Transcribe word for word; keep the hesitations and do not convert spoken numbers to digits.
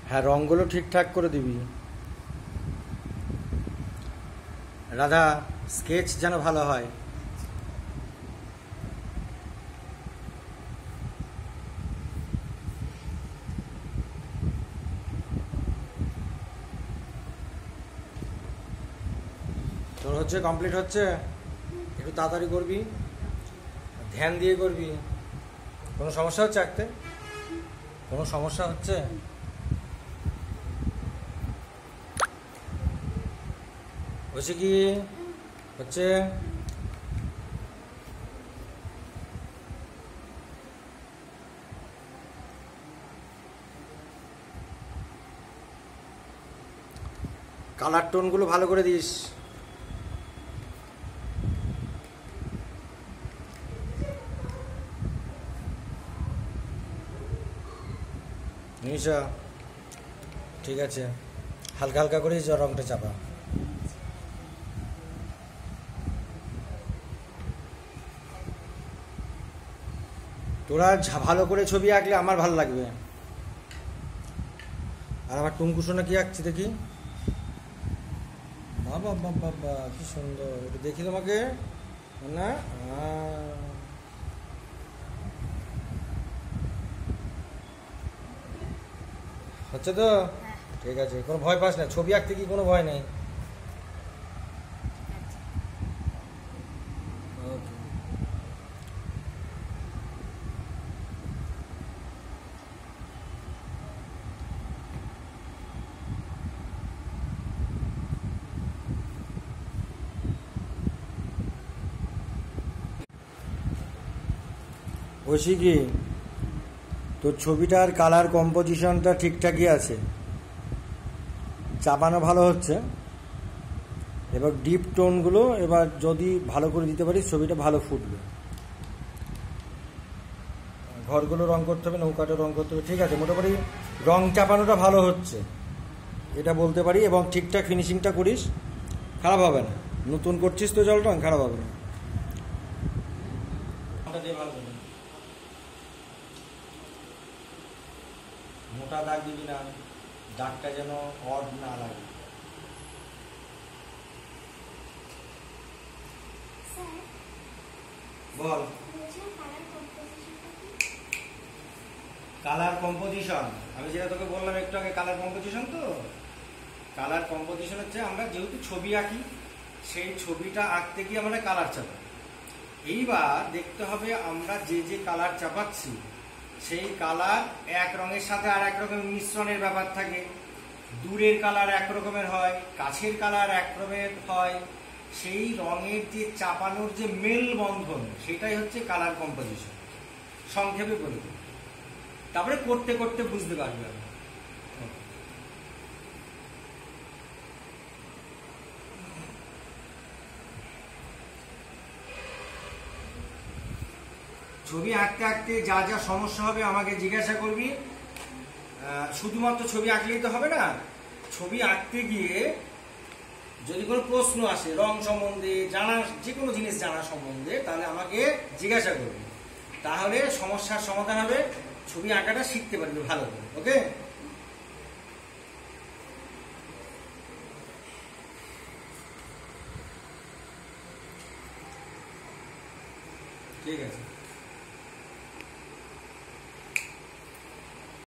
হ্যাঁ, রঙগুলো ঠিকঠাক করে দিবি রাধা, স্কেচ যেন ভালো হয়। তোর হচ্ছে, কমপ্লিট হচ্ছে, একটু তাড়াতাড়ি করবি, ধ্যান দিয়ে করবি। কোনো সমস্যা হচ্ছে আঁকতে? কোনো সমস্যা হচ্ছে? হচ্ছে কি হচ্ছে? কালার টোনগুলো ভালো করে দিস। নিশা, ঠিক আছে, হালকা হালকা করে রংটা চাপা। তোরা ভালো করে ছবি আঁকলে আমার ভালো লাগবে। আর আমার টুঙ্কুসোনা কি আঁকছি দেখি। বাবা বাবা বাবা, কি সুন্দর! একটু দেখি তোমাকে না। হচ্ছে তো? ঠিক আছে, কোনো ভয় পাস না, ছবি আঁকতে কি কোনো ভয় নেই। বলছি কি, তোর ছবিটার কালার কম্পোজিশনটা ঠিকঠাকই আছে, চাপানো ভালো হচ্ছে। এবার ডিপ টোনগুলো এবার যদি ভালো করে দিতে পারিস, ছবিটা ভালো ফুটবে। ঘরগুলো রং করতে হবে, নৌকাটা রং করতে হবে, ঠিক আছে। মোটামুটি রং চাপানোটা ভালো হচ্ছে, এটা বলতে পারি। এবং ঠিকঠাক ফিনিশিংটা করিস, খারাপ হবে না। নতুন করছিস তো জল রং, খারাপ হবে না। মোটা দাগ দিবি না, দাগটা যেন অড না লাগে। বল। কালার কম্পোজিশন, আমি যেটা তোকে বললাম একটু আগে, কালার কম্পোজিশন। তো কালার কম্পোজিশন হচ্ছে, আমরা যেহেতু ছবি আঁকি, সেই ছবিটা আঁকতে গিয়ে আমরা কালার চাপাই। এইবার দেখতে হবে আমরা যে যে কালার চাপাচ্ছি, সেই কালার এক রঙের সাথে আর এক রকমের মিশ্রণের ব্যাপার থাকে। দূরের কালার এক রকমের হয়, কাছের কালার এক রকমের হয়। সেই রঙের যে চাপানোর যে মেল বন্ধন, সেটাই হচ্ছে কালার কম্পোজিশন, সংক্ষেপে বলি। তারপরে করতে করতে বুঝতে পারবে। ছবি আঁকতে আঁকতে যা যা সমস্যা হবে আমাকে জিজ্ঞাসা করবি। শুধুমাত্র ছবি আঁকলেই তো হবে না, ছবি আঁকতে গিয়ে যদি কোনো প্রশ্ন আসে রং সম্বন্ধে, জানা যে কোনো জিনিস জানা সম্বন্ধে, তাহলে আমাকে জিজ্ঞাসা করবি। তাহলে সমস্যার সমাধান হবে, ছবি আঁকাটা শিখতে পারবি ভালো করে। ওকে, ঠিক আছে।